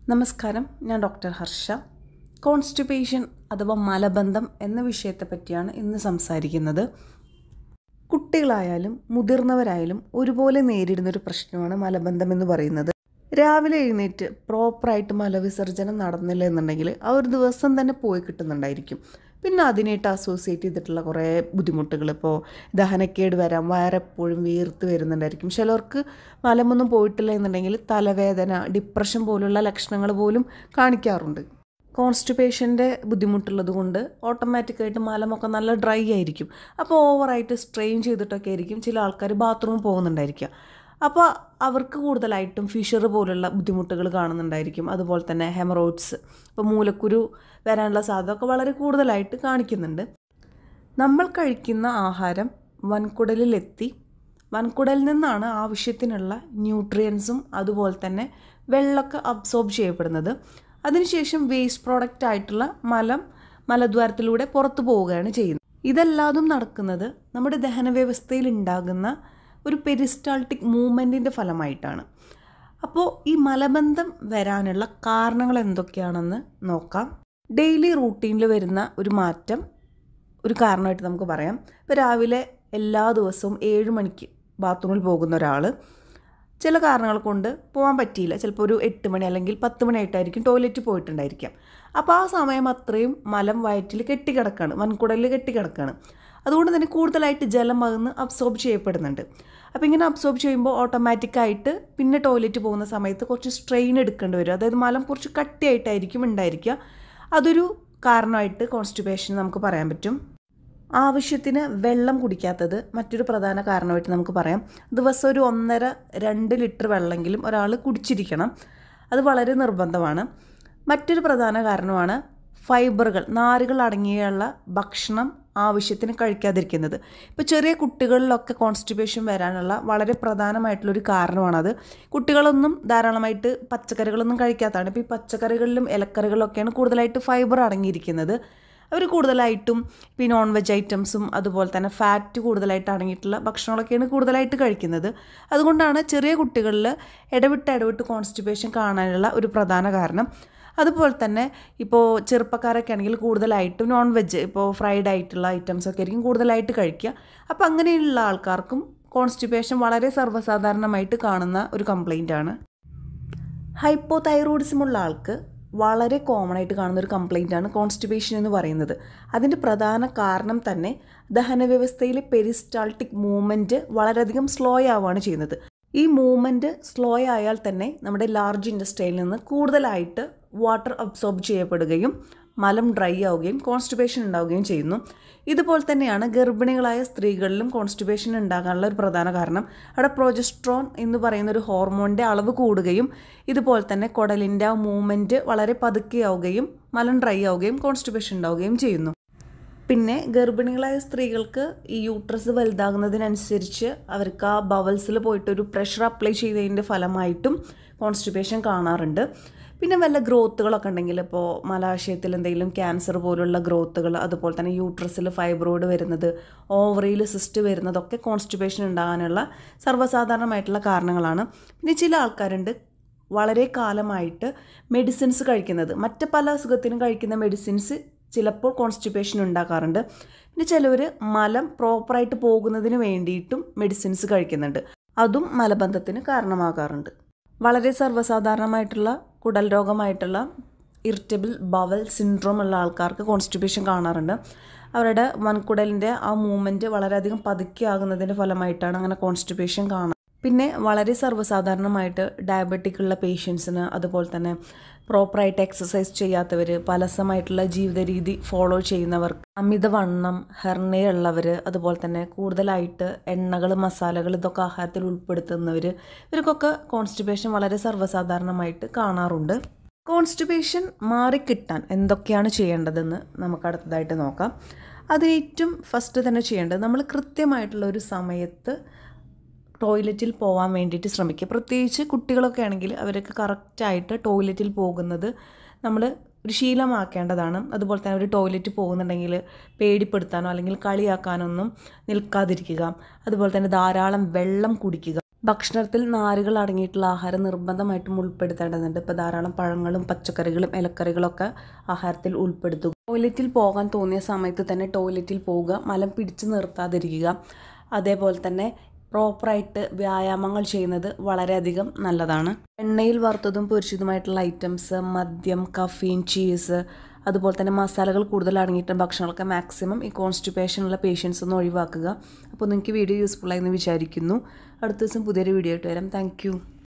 നമസ്കാരം, ഞാൻ doctor Harsh. Constipation അഥവാ മലബന്ധം എന്ന വിഷയത്തെ പറ്റിയാണ് ഇന്ന് സംസാരിക്കുന്നത്. കുട്ടികളായാലും മുതിർന്നവരായാലും ഒരുപോലെ നേരിടുന്നൊരു പ്രശ്നമാണ് മലബന്ധം എന്ന് പറയുന്നത്. രാവിലെ എഴുന്നേറ്റ് പ്രോപ്പറായിട്ട് മലവിസർജനം നടന്നില്ല എന്നുണ്ടെങ്കിൽ ആ ഒരു ദിവസം തന്നെ പോയി കിട്ടുന്നുണ്ടായിരിക്കും. പിന്നെ അതിനായിട്ട് അസോസിയേറ്റ് ചെയ്തിട്ടുള്ള കുറേ ബുദ്ധിമുട്ടുകൾ, ഇപ്പോൾ ദഹനക്കേട് വരാം, വയറെപ്പോഴും വീർത്ത് വരുന്നുണ്ടായിരിക്കും. ചിലർക്ക് മലമൊന്നും പോയിട്ടില്ല എന്നുണ്ടെങ്കിൽ തലവേദന, ഡിപ്രഷൻ പോലുള്ള ലക്ഷണങ്ങൾ പോലും കാണിക്കാറുണ്ട്. കോൺസ്റ്റിപ്പേഷൻ്റെ ബുദ്ധിമുട്ടുള്ളത് കൊണ്ട് ഓട്ടോമാറ്റിക്കായിട്ട് മലമൊക്കെ നല്ല ഡ്രൈ ആയിരിക്കും. അപ്പോൾ ഓവറായിട്ട് സ്ട്രെയിൻ ചെയ്തിട്ടൊക്കെ ആയിരിക്കും ചില ആൾക്കാർ ബാത്റൂമിൽ പോകുന്നുണ്ടായിരിക്കുക. അപ്പോൾ അവർക്ക് കൂടുതലായിട്ടും ഫിഷർ പോലുള്ള ബുദ്ധിമുട്ടുകൾ കാണുന്നുണ്ടായിരിക്കും. അതുപോലെ തന്നെ ഹെമറോയിഡ്സ്, ഇപ്പോൾ മൂലക്കുരു വരാനുള്ള സാധ്യത ഒക്കെ വളരെ കൂടുതലായിട്ട് കാണിക്കുന്നുണ്ട്. നമ്മൾ കഴിക്കുന്ന ആഹാരം വൻകുടലിലെത്തി വൻകുടലിൽ നിന്നാണ് ആവശ്യത്തിനുള്ള ന്യൂട്രിയൻസും അതുപോലെ തന്നെ വെള്ളമൊക്കെ അബ്സോർബ് ചെയ്യപ്പെടുന്നത്. അതിനുശേഷം വേസ്റ്റ് പ്രോഡക്റ്റ് ആയിട്ടുള്ള മലദ്വാരത്തിലൂടെ പുറത്തു പോവുകയാണ് ചെയ്യുന്നത്. ഇതെല്ലാതും നടക്കുന്നത് നമ്മുടെ ദഹനവ്യവസ്ഥയിൽ ഉണ്ടാകുന്ന ഒരു പെരിസ്റ്റാൾട്ടിക് മൂവ്മെൻറ്റിൻ്റെ ഫലമായിട്ടാണ്. അപ്പോൾ ഈ മലബന്ധം വരാനുള്ള കാരണങ്ങൾ എന്തൊക്കെയാണെന്ന് നോക്കാം. ഡെയിലി റൂട്ടീനിൽ വരുന്ന ഒരു മാറ്റം ഒരു കാരണമായിട്ട് നമുക്ക് പറയാം. ഇപ്പോൾ രാവിലെ എല്ലാ ദിവസവും 7 മണിക്ക് ബാത്റൂമിൽ പോകുന്ന ഒരാൾ ചില കാരണങ്ങൾ കൊണ്ട് പോകാൻ പറ്റിയില്ല. ചിലപ്പോൾ ഒരു 8 മണി അല്ലെങ്കിൽ 10 മണിയായിട്ടായിരിക്കും ടോയ്ലറ്റ് പോയിട്ടുണ്ടായിരിക്കാം. അപ്പോൾ ആ സമയം അത്രയും മലം വയറ്റിൽ കെട്ടിക്കിടക്കുകയാണ്, വൻകുടലിൽ കെട്ടിക്കിടക്കുകയാണ്. അതുകൊണ്ട് തന്നെ കൂടുതലായിട്ട് ജലം അകന്ന് അബ്സോർബ് ചെയ്യപ്പെടുന്നുണ്ട്. അപ്പോൾ ഇങ്ങനെ അബ്സോർബ് ചെയ്യുമ്പോൾ ഓട്ടോമാറ്റിക്കായിട്ട് പിന്നെ ടോയ്ലറ്റ് പോകുന്ന സമയത്ത് കുറച്ച് സ്ട്രെയിൻ എടുക്കേണ്ടി വരും. അതായത് മലം കുറച്ച് കട്ടിയായിട്ടായിരിക്കും ഉണ്ടായിരിക്കുക. അതൊരു കാരണമായിട്ട് കോൺസ്റ്റിപ്പേഷൻ നമുക്ക് പറയാൻ പറ്റും. ആവശ്യത്തിന് വെള്ളം കുടിക്കാത്തത് മറ്റൊരു പ്രധാന കാരണമായിട്ട് നമുക്ക് പറയാം. ദിവസം ഒരു 1.5-2 ലിറ്റർ വെള്ളമെങ്കിലും ഒരാൾ കുടിച്ചിരിക്കണം. അത് വളരെ നിർബന്ധമാണ്. മറ്റൊരു പ്രധാന കാരണമാണ് ഫൈബറുകൾ, നാരുകൾ അടങ്ങിയുള്ള ഭക്ഷണം ആവശ്യത്തിന് കഴിക്കാതിരിക്കുന്നത്. ഇപ്പോൾ ചെറിയ കുട്ടികളിലൊക്കെ കോൺസ്റ്റിപ്പേഷൻ വരാനുള്ള വളരെ പ്രധാനമായിട്ടുള്ളൊരു കാരണമാണത്. കുട്ടികളൊന്നും ധാരാളമായിട്ട് പച്ചക്കറികളൊന്നും കഴിക്കാത്തതാണ്. ഇപ്പോൾ ഈ പച്ചക്കറികളിലും ഇലക്കറികളിലൊക്കെയാണ് കൂടുതലായിട്ട് ഫൈബർ അടങ്ങിയിരിക്കുന്നത്. അവർ കൂടുതലായിട്ടും ഇപ്പോൾ ഈ നോൺ വെജ് ഐറ്റംസും അതുപോലെ തന്നെ ഫാറ്റ് കൂടുതലായിട്ട് അടങ്ങിയിട്ടുള്ള ഭക്ഷണങ്ങളൊക്കെയാണ് കൂടുതലായിട്ട് കഴിക്കുന്നത്. അതുകൊണ്ടാണ് ചെറിയ കുട്ടികളിൽ ഇടവിട്ട് കോൺസ്റ്റിപ്പേഷൻ കാണാനുള്ള ഒരു പ്രധാന കാരണം. അതുപോലെ തന്നെ ഇപ്പോൾ ചെറുപ്പക്കാരൊക്കെ ആണെങ്കിൽ കൂടുതലായിട്ടും നോൺ വെജ്, ഇപ്പോൾ ഫ്രൈഡ് ആയിട്ടുള്ള ഐറ്റംസൊക്കെ ആയിരിക്കും കൂടുതലായിട്ട് കഴിക്കുക. അപ്പോൾ അങ്ങനെയുള്ള ആൾക്കാർക്കും കോൺസ്റ്റിപ്പേഷൻ വളരെ സർവ്വസാധാരണമായിട്ട് കാണുന്ന ഒരു കംപ്ലൈൻറ്റാണ്. ഹൈപ്പോതൈറോയിഡിസമുള്ള ആൾക്ക് വളരെ കോമൺ ആയിട്ട് കാണുന്ന ഒരു കംപ്ലൈൻറ്റാണ് കോൺസ്റ്റിപ്പേഷൻ എന്ന് പറയുന്നത്. അതിൻ്റെ പ്രധാന കാരണം തന്നെ ദഹനവ്യവസ്ഥയിലെ പെരിസ്റ്റാൾട്ടിക് മൂവ്മെൻറ്റ് വളരെയധികം സ്ലോ ആവുകയാണ് ചെയ്യുന്നത്. ഈ മൂവ്മെൻറ്റ് സ്ലോ ആയാൽ തന്നെ നമ്മുടെ ലാർജ് ഇൻഡസ്ട്രിയിൽ നിന്ന് കൂടുതലായിട്ട് വാട്ടർ അബ്സോർബ് ചെയ്യപ്പെടുകയും മലം ഡ്രൈ ആവുകയും കോൺസ്റ്റിപ്പേഷൻ ഉണ്ടാവുകയും ചെയ്യുന്നു. ഇതുപോലെ തന്നെയാണ് ഗർഭിണികളായ സ്ത്രീകളിലും കോൺസ്റ്റിപ്പേഷൻ ഉണ്ടാകാനുള്ള ഒരു പ്രധാന കാരണം. അവിടെ പ്രൊജസ്ട്രോൺ എന്ന് പറയുന്ന ഒരു ഹോർമോണിൻ്റെ അളവ് കൂടുകയും ഇതുപോലെ തന്നെ കുടലിൻ്റെ ആ മൂവ്മെൻറ്റ് വളരെ പതുക്കെയാവുകയും മലം ഡ്രൈ ആവുകയും കോൺസ്റ്റിപ്പേഷൻ ഉണ്ടാവുകയും ചെയ്യുന്നു. പിന്നെ ഗർഭിണികളായ സ്ത്രീകൾക്ക് ഈ യൂട്രസ് വലുതാകുന്നതിനനുസരിച്ച് അവർക്ക് ആ ബവൽസിൽ പോയിട്ടൊരു പ്രഷർ അപ്ലൈ ചെയ്തതിൻ്റെ ഫലമായിട്ടും കോൺസ്റ്റിപ്പേഷൻ കാണാറുണ്ട്. പിന്നെ വല്ല ഗ്രോത്തുകളൊക്കെ ഉണ്ടെങ്കിൽ, ഇപ്പോൾ മലാശയത്തിൽ എന്തെങ്കിലും ക്യാൻസർ പോലുള്ള ഗ്രോത്തുകൾ, അതുപോലെ തന്നെ യൂട്രസിൽ ഫൈബ്രോയിഡ് വരുന്നത്, ഓവറിയിൽ സിസ്റ്റ് വരുന്നതൊക്കെ കോൺസ്റ്റിപ്പേഷൻ ഉണ്ടാകാനുള്ള സർവ്വസാധാരണമായിട്ടുള്ള കാരണങ്ങളാണ്. പിന്നെ ചില ആൾക്കാരുണ്ട് വളരെ കാലമായിട്ട് മെഡിസിൻസ് കഴിക്കുന്നത്, മറ്റ് പല അസുഖത്തിനും കഴിക്കുന്ന മെഡിസിൻസ് ചിലപ്പോൾ കോൺസ്റ്റിപ്പേഷൻ ഉണ്ടാക്കാറുണ്ട്. പിന്നെ ചിലവർ മലം പ്രോപ്പറായിട്ട് പോകുന്നതിന് വേണ്ടിയിട്ടും മെഡിസിൻസ് കഴിക്കുന്നുണ്ട്. അതും മലബന്ധത്തിന് കാരണമാകാറുണ്ട്. വളരെ സർവ്വസാധാരണമായിട്ടുള്ള കുടൽ രോഗമായിട്ടുള്ള ഇറിറ്റബിൾ ബവൽ സിൻഡ്രോം ഉള്ള ആൾക്കാർക്ക് കോൺസ്റ്റിപ്പേഷൻ കാണാറുണ്ട്. അവരുടെ വൻകുടലിൻ്റെ ആ മൂവ്മെൻറ്റ് വളരെയധികം പതുക്കെയാകുന്നതിൻ്റെ ഫലമായിട്ടാണ് അങ്ങനെ കോൺസ്റ്റിപ്പേഷൻ കാണുന്നത്. പിന്നെ വളരെ സർവ്വസാധാരണമായിട്ട് ഡയബറ്റിക് ഉള്ള പേഷ്യൻസിന്, അതുപോലെ തന്നെ പ്രോപ്പറായിട്ട് എക്സസൈസ് ചെയ്യാത്തവർ, പലസമായിട്ടുള്ള ജീവിത രീതി ഫോളോ ചെയ്യുന്നവർക്ക്, അമിതവണ്ണം, ഹെർണിയ ഉള്ളവർ, അതുപോലെ തന്നെ കൂടുതലായിട്ട് എണ്ണകൾ, മസാലകൾ ഇതൊക്കെ ആഹാരത്തിൽ ഉൾപ്പെടുത്തുന്നവർ, ഇവർക്കൊക്കെ കോൺസ്റ്റിപ്പേഷൻ വളരെ സർവ്വസാധാരണമായിട്ട് കാണാറുണ്ട്. കോൺസ്റ്റിപ്പേഷൻ മാറിക്കിട്ടാൻ എന്തൊക്കെയാണ് ചെയ്യേണ്ടതെന്ന് നമുക്ക് അടുത്തതായിട്ട് നോക്കാം. അതിന് ഏറ്റവും ഫസ്റ്റ് തന്നെ ചെയ്യേണ്ടത്, നമ്മൾ കൃത്യമായിട്ടുള്ള ഒരു സമയത്ത് ടോയ്ലറ്റിൽ പോകാൻ വേണ്ടിയിട്ട് ശ്രമിക്കുക. പ്രത്യേകിച്ച് കുട്ടികളൊക്കെ ആണെങ്കിൽ അവരൊക്കെ കറക്റ്റായിട്ട് ടോയ്ലറ്റിൽ പോകുന്നത് നമ്മൾ ഒരു ശീലമാക്കേണ്ടതാണ്. അതുപോലെ തന്നെ ഒരു ടോയ്ലറ്റ് പോകുന്നുണ്ടെങ്കിൽ പേടിപ്പെടുത്താനോ അല്ലെങ്കിൽ കളിയാക്കാനൊന്നും നിൽക്കാതിരിക്കുക. അതുപോലെ തന്നെ ധാരാളം വെള്ളം കുടിക്കുക. ഭക്ഷണത്തിൽ നാരുകൾ അടങ്ങിയിട്ടുള്ള ആഹാരം നിർബന്ധമായിട്ടും ഉൾപ്പെടുത്തേണ്ടതുണ്ട്. ഇപ്പോൾ ധാരാളം പഴങ്ങളും പച്ചക്കറികളും ഇലക്കറികളൊക്കെ ആഹാരത്തിൽ ഉൾപ്പെടുത്തുക. ടോയ്ലറ്റിൽ പോകാൻ തോന്നിയ സമയത്ത് തന്നെ ടോയ്ലറ്റിൽ പോവുക. മലം പിടിച്ചു നിർത്താതിരിക്കുക. അതേപോലെ തന്നെ പ്രോപ്പറായിട്ട് വ്യായാമങ്ങൾ ചെയ്യുന്നത് വളരെയധികം നല്ലതാണ്. എണ്ണയിൽ വറുത്തതും പൊരിച്ചതുമായിട്ടുള്ള ഐറ്റംസ്, മദ്യം, കഫീൻ, ചീസ്, അതുപോലെ തന്നെ മസാലകൾ കൂടുതൽ അടങ്ങിയിട്ടുള്ള ഭക്ഷണങ്ങളൊക്കെ മാക്സിമം ഈ കോൺസ്റ്റിപ്പേഷനുള്ള പേഷ്യൻസ് ഒന്ന് ഒഴിവാക്കുക. അപ്പോൾ നിങ്ങൾക്ക് വീഡിയോ യൂസ്ഫുൾ ആയെന്ന് വിചാരിക്കുന്നു. അടുത്ത ദിവസം പുതിയൊരു വീഡിയോ ആയിട്ട് വരാം. താങ്ക്